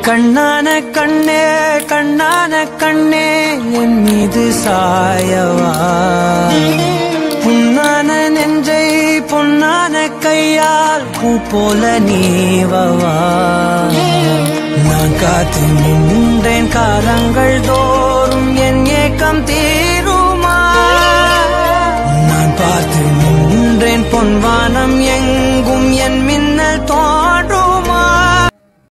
கண்ணான கண்ணே கண்ணான கண்ணே என் மீது சாயவா புண்ணான நெஞ்சை பொன்னான கையால் பூ போல நீவவா நான் காத்து நின்றேன் காலங்கள் தோறும் என் ஏக்கம் தீருமா நான் பார்த்து நின்றேன் பொன்வானம் எங்க